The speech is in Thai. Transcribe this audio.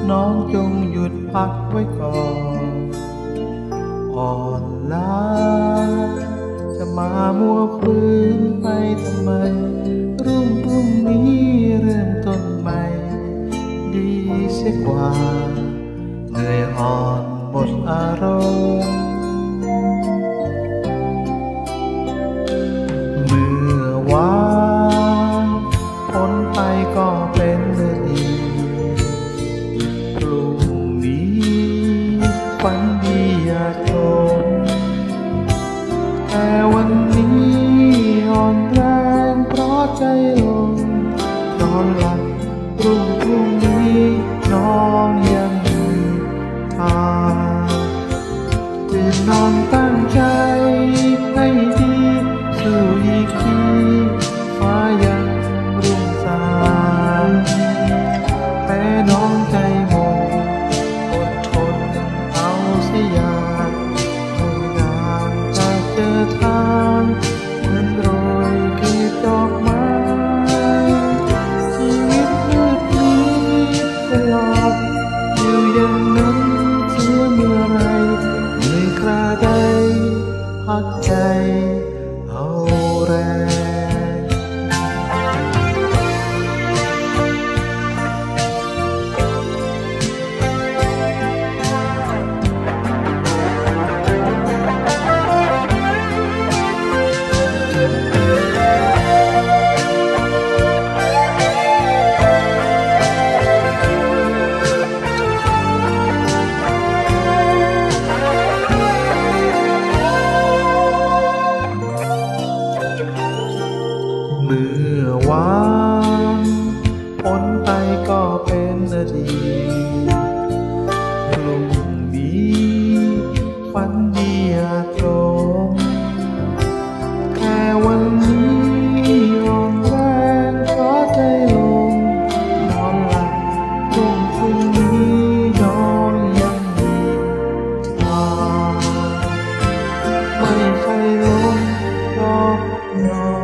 น้องจงหยุดพักไว้ก่อนอ่อนล้าจะมามัวฝืนไปทำไมรุ่งนี้เริ่มต้นใหม่ดีเสียกว่าเหนื่อยอ่อนหมดอารมณ์เมื่อวานพ้นไปก็เป็นเรื่องดีพรุ่งนี้ฝันดีอย่าทนแต่วันนี้อ่อนแรงเพราะใจลงนอนหลับรุ่งนี้น้องยังมีทางตื่นนอนตั้งใจให้ดีสู้อีกทีฟ้ายังรุ่งสางแต่น้องใจหมดอดทนเอาเสียอย่างไม่อยากจะเจอทางเหมือนโรยกลีบดอกไม้ชีวิตมืดมิดตลอดอยู่อย่างนั้นเชื่อเมื่อไรเหนื่อยคราใดพักใจเอาแรงเมื่อวานพ้นไปก็เป็นอดีตพรุ่งนี้ฝันดีอย่าตรงแค่วันนี้อ่อนแรงเพราะใจลงนอนหลับพรุ่งนี้น้องยังมีทางไม่ใช่ลมเพราะน้อง